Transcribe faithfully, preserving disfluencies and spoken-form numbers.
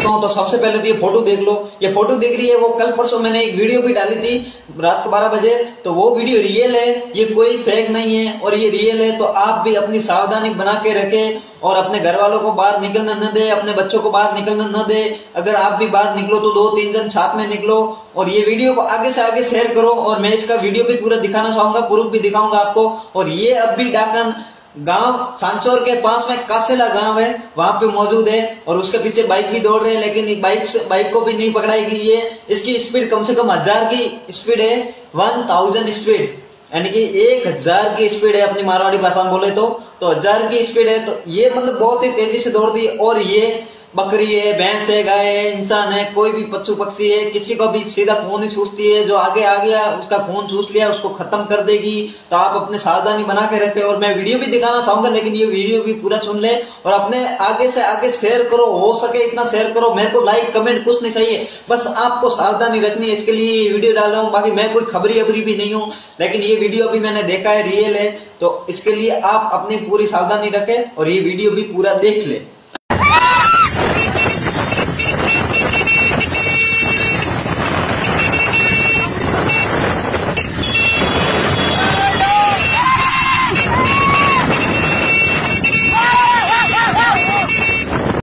करता हूँ। तो सबसे पहले तो ये फोटो देख लो, ये फोटो दिख रही है वो कल परसों मैंने एक वीडियो भी डाली थी रात को बारह बजे। तो वो वीडियो रियल है, ये कोई फेक नहीं है और ये रियल है। तो आप भी अपनी सावधानी बना के रखें और अपने घर वालों को बाहर निकलना न दे, अपने बच्चों को बाहर निकलना न दे। अगर आप भी बाहर निकलो तो दो तीन जन साथ में निकलो और ये वीडियो को आगे से आगे शेयर करो। और मैं इसका वीडियो भी पूरा दिखाना चाहूंगा, प्रूफ भी दिखाऊंगा आपको। और ये अब भी डाकन गांव सांचौर के पास में कासेला गांव है, वहां पे मौजूद है और उसके पीछे बाइक भी दौड़ रहे हैं, लेकिन बाइक से बाइक को भी नहीं पकड़ाएगी ये। इसकी स्पीड कम से कम हजार की स्पीड है, वन थाउजेंड स्पीड, यानी कि एक हजार की स्पीड है अपनी मारवाड़ी भाषा में बोले तो तो हजार की स्पीड है। तो ये मतलब बहुत ही तेजी से दौड़ती है। और ये बकरी है, भैंस है, गाय है, इंसान है, कोई भी पशु पक्षी है, किसी को भी सीधा खून ही चूसती है। जो आगे आ गया उसका खून चूस लिया, उसको खत्म कर देगी। तो आप अपने सावधानी बना के रखें। और मैं वीडियो भी दिखाना चाहूंगा, लेकिन ये वीडियो भी पूरा सुन ले और अपने आगे से आगे शेयर करो, हो सके इतना शेयर करो। मेरे को लाइक कमेंट कुछ नहीं चाहिए, बस आपको सावधानी रखनी है, इसके लिए ये वीडियो डाल रहा हूँ। बाकी मैं कोई खबरी अबरी भी नहीं हूँ, लेकिन ये वीडियो भी मैंने देखा है, रियल है। तो इसके लिए आप अपनी पूरी सावधानी रखें और ये वीडियो भी पूरा देख ले।